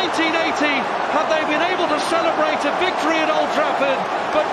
1980 had they been able to celebrate a victory at Old Trafford, but